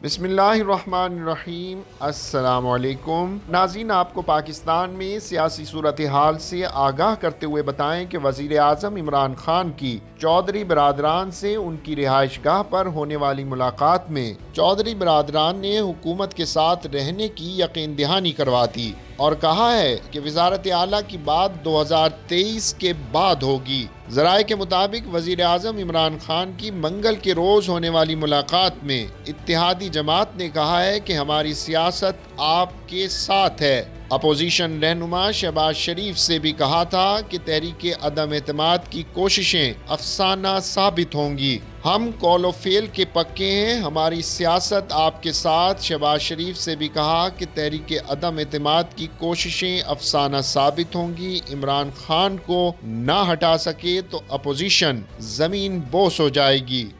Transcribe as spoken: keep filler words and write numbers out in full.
बिस्मिल्लाहिर्रहमानिर्रहीम। अस्सलामुअलैकुम नाज़रीन, आपको पाकिस्तान में सियासी सूरत हाल से आगाह करते हुए बताएं कि वज़ीर आज़म इमरान खान की चौधरी बरादरान से उनकी रिहाइश गाह पर होने वाली मुलाकात में चौधरी बरादरान ने हुकूमत के साथ रहने की यकीन दहानी करवा दी और कहा है कि वज़ारत आला की बात दो हज़ार तेईस के बाद होगी। ज़राए के मुताबिक वज़ीर आज़म इमरान खान की मंगल के रोज़ होने वाली मुलाकात में इत्तेहादी जमात ने कहा है कि हमारी सियासत आपके साथ है। अपोजिशन रहनुमा शहबाज शरीफ से भी कहा था कि तहरीक अदम एतमाद की कोशिशें अफसाना साबित होंगी। हम कौलो फेल के पक्के हैं, हमारी सियासत आपके साथ। शहबाज शरीफ से भी कहा कि तहरीक अदम एतमाद की कोशिशें अफसाना साबित होंगी। इमरान खान को ना हटा सके तो अपोजिशन जमीन बोस हो जाएगी।